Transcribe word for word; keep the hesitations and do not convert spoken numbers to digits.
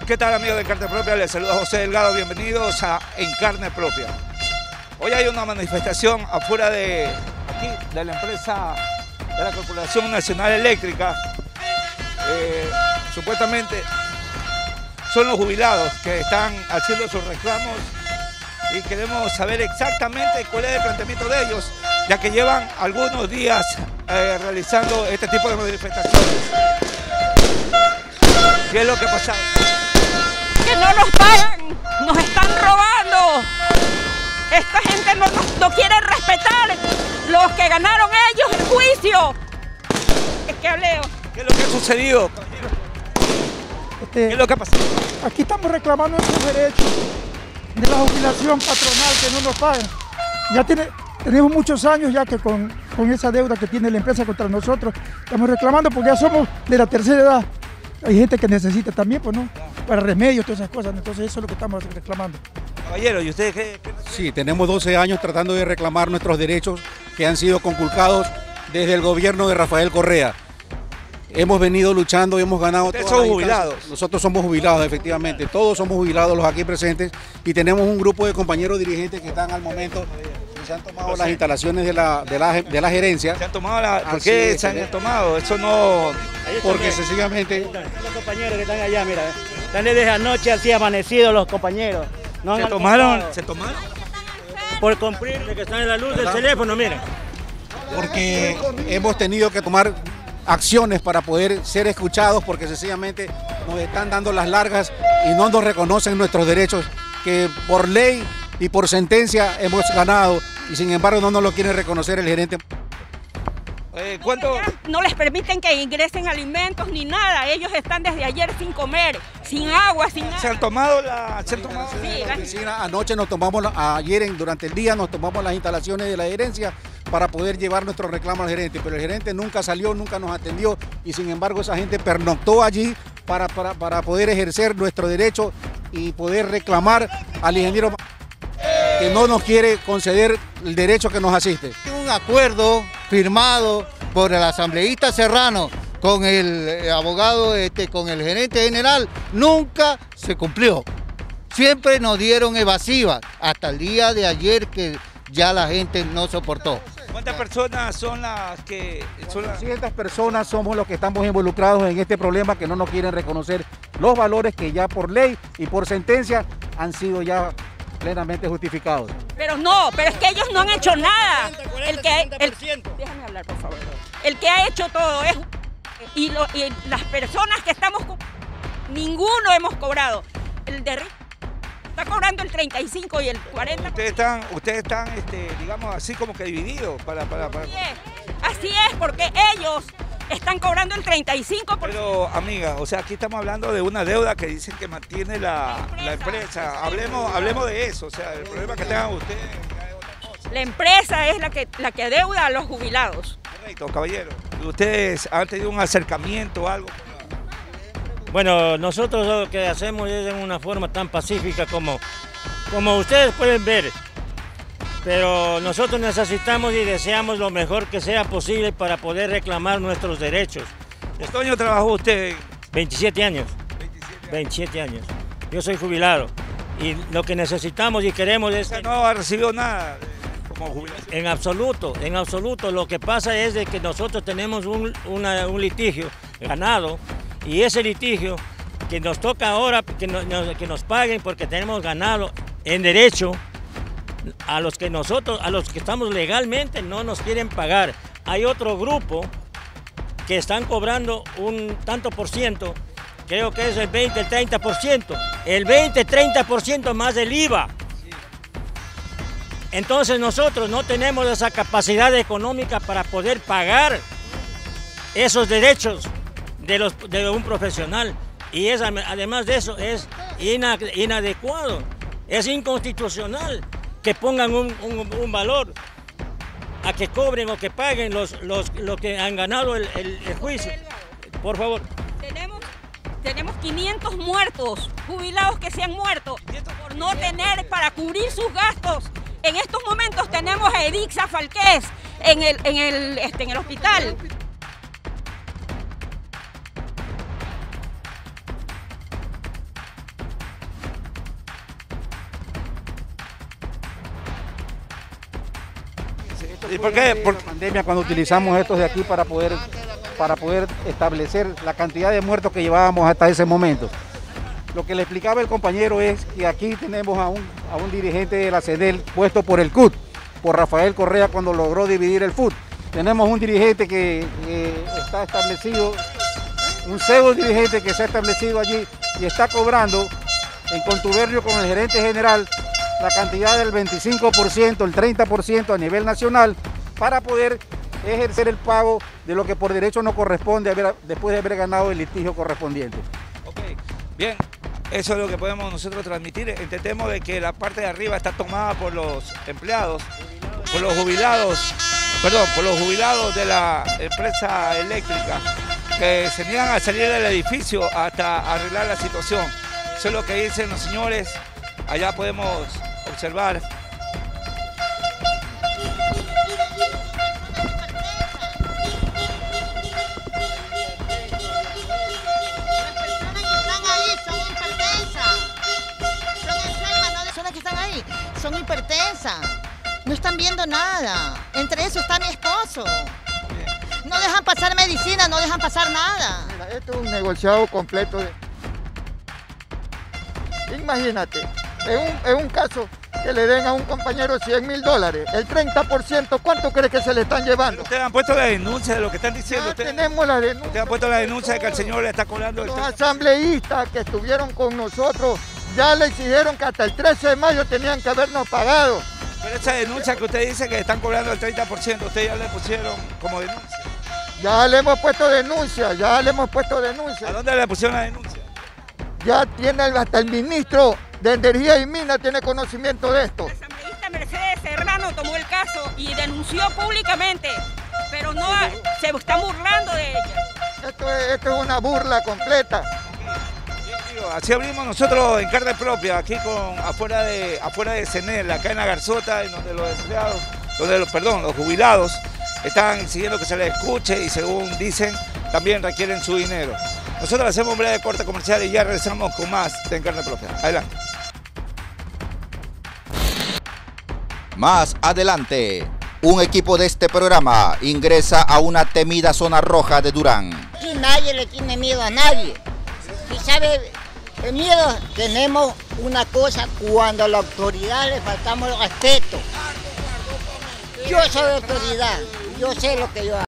¿qué tal amigos de Carne Propia? Les saluda José Delgado, bienvenidos a En Carne Propia. Hoy hay una manifestación afuera de aquí, de la empresa de la Corporación Nacional Eléctrica. Eh, supuestamente son los jubilados que están haciendo sus reclamos y queremos saber exactamente cuál es el planteamiento de ellos, ya que llevan algunos días eh, realizando este tipo de manifestaciones. ¿Qué es lo que ha pasado? Que no nos pagan, nos están robando. Esta gente no, no, no quiere respetar los que ganaron ellos el juicio. Es que hableo. ¿Qué es lo que ha sucedido? Este, ¿Qué es lo que ha pasado? Aquí estamos reclamando nuestros derechos de la jubilación patronal que no nos pagan. Ya tiene, tenemos muchos años ya que con, con esa deuda que tiene la empresa contra nosotros, estamos reclamando porque ya somos de la tercera edad. Hay gente que necesita también, pues no, para remedios, todas esas cosas, entonces eso es lo que estamos reclamando. Caballero, ¿y ustedes qué? qué... Sí, tenemos doce años tratando de reclamar nuestros derechos que han sido conculcados desde el gobierno de Rafael Correa. Hemos venido luchando y hemos ganado. ¿Ustedes todas son las jubilados? instancias. Nosotros somos jubilados, efectivamente. Todos somos jubilados los aquí presentes y tenemos un grupo de compañeros dirigentes que están al momento y se han tomado las instalaciones de la, de la, de la gerencia. ¿Se han tomado la, ¿Por Así qué es, se han eh. tomado? Eso no... Porque sencillamente... Los compañeros que están allá, mira, están desde anoche así amanecidos los compañeros. No ¿Se han tomaron? alcanzado. ¿Se tomaron? Por cumplir de que están en la luz del teléfono, mira. Porque hemos tenido que tomar acciones para poder ser escuchados porque sencillamente nos están dando las largas y no nos reconocen nuestros derechos que por ley y por sentencia hemos ganado y sin embargo no nos lo quiere reconocer el gerente. Eh, ¿Cuánto? No les permiten que ingresen alimentos ni nada. Ellos están desde ayer sin comer, sin agua, sin nada. ¿Se han tomado la...? ¿Se han tomado? Sí, La la- oficina, anoche nos tomamos, la- ayer en- durante el día nos tomamos las instalaciones de la gerencia para poder llevar nuestro reclamo al gerente, pero el gerente nunca salió, nunca nos atendió y sin embargo esa gente pernoctó allí para, para, para poder ejercer nuestro derecho y poder reclamar al ingeniero que no nos quiere conceder el derecho que nos asiste. Un acuerdo firmado por el asambleísta Serrano con el eh, abogado, este, con el gerente general, nunca se cumplió. Siempre nos dieron evasivas, hasta el día de ayer que ya la gente no soportó. ¿Cuántas personas son las que...? Son las... cuatrocientas personas somos los que estamos involucrados en este problema que no nos quieren reconocer los valores que ya por ley y por sentencia han sido ya plenamente justificados. Pero no, pero es que ellos no han hecho nada. El que, el, déjame hablar, por favor. El que ha hecho todo es... Y, lo, y las personas que estamos... co- Ninguno hemos cobrado. El de Rico está cobrando el treinta y cinco y el cuarenta. Ustedes están, ustedes están este, digamos, así como que divididos para... para, para... Así es, así es, porque ellos están cobrando el treinta y cinco por ciento. Pero, amiga, o sea, aquí estamos hablando de una deuda que dicen que mantiene la, la empresa. Hablemos, hablemos de eso, o sea, el problema que tengan ustedes ya es otra cosa. La empresa es la que, la que adeuda a los jubilados. Correcto, caballero. ¿Ustedes han tenido un acercamiento o algo? Bueno, nosotros lo que hacemos es en una forma tan pacífica como, como ustedes pueden ver. Pero nosotros necesitamos y deseamos lo mejor que sea posible para poder reclamar nuestros derechos. ¿Cuántos años trabajó usted? veintisiete años. veintisiete años. Yo soy jubilado y lo que necesitamos y queremos O es sea, que no ha recibido nada como jubilación. en absoluto, en absoluto. Lo que pasa es de que nosotros tenemos un, una- un litigio ganado y ese litigio que nos toca ahora que, no- no- que nos paguen porque tenemos ganado en derecho. A los que nosotros, a los que estamos legalmente no nos quieren pagar. Hay otro grupo que están cobrando un tanto por ciento, creo que es el veinte, el treinta por ciento, el veinte, treinta por ciento más del I V A. Entonces nosotros no tenemos esa capacidad económica para poder pagar esos derechos de, los, de un profesional. Y es, además de eso es ina- inadecuado, es inconstitucional que pongan un, un- un valor a que cobren o que paguen los, los, los que han ganado el, el- el juicio. Por favor. Tenemos, tenemos quinientos muertos, jubilados que se han muerto por no tener para cubrir sus gastos. En estos momentos tenemos a Edixa Falqués en el, en el, este, en el hospital. ¿Y por qué? Por la pandemia, cuando utilizamos estos de aquí para poder, para poder establecer la cantidad de muertos que llevábamos hasta ese momento. Lo que le explicaba el compañero es que aquí tenemos a un, a un dirigente de la CEDEL puesto por el C U T, por Rafael Correa cuando logró dividir el F U T. Tenemos un dirigente que, que está establecido, un pseudo dirigente que se ha establecido allí y está cobrando en contubernio con el gerente general la cantidad del veinticinco por ciento, el treinta por ciento a nivel nacional para poder ejercer el pago de lo que por derecho no corresponde haber, después de haber ganado el litigio correspondiente. Ok, bien, eso es lo que podemos nosotros transmitir. Entendemos de que la parte de arriba está tomada por los empleados, por los jubilados, perdón, por los jubilados de la empresa eléctrica que se niegan a salir del edificio hasta arreglar la situación. Eso es lo que dicen los señores. Allá podemos observar. Son hipertensas, no están viendo nada, entre eso está mi esposo, no dejan pasar medicina, no dejan pasar nada. Mira, esto es un negociado completo de... Imagínate, en un, en un caso que le den a un compañero cien mil dólares, el treinta por ciento, ¿cuánto cree que se le están llevando? Ustedes han puesto la denuncia de lo que están diciendo. Ya ustedes, tenemos la denuncia. Ustedes han puesto la denuncia de que el señor le está cobrando el Los treinta por ciento. asambleístas que estuvieron con nosotros ya le exigieron que hasta el trece de mayo tenían que habernos pagado. Pero esa denuncia que usted dice que están cobrando el treinta por ciento, ustedes ya le pusieron como denuncia. Ya le hemos puesto denuncia, ya le hemos puesto denuncia. ¿A dónde le pusieron la denuncia? Ya tiene hasta el ministro de Energía y Minas tiene conocimiento de esto. La asambleísta Mercedes Serrano tomó el caso y denunció públicamente, pero no se está burlando de ella. Esto es, esto es una burla completa. Así abrimos nosotros en carne propia, aquí con afuera de afuera de CENEL, acá en la Garzota, en donde los empleados, donde los, perdón, los jubilados están exigiendo que se les escuche y según dicen, también requieren su dinero. Nosotros hacemos un breve corte comercial y ya regresamos con más de En Carne Propia. Adelante. Más adelante, un equipo de este programa ingresa a una temida zona roja de Durán. Aquí nadie le tiene miedo a nadie. Y sabe, el miedo tenemos una cosa cuando a la autoridad le faltamos el respeto. Yo soy autoridad, yo sé lo que yo hago.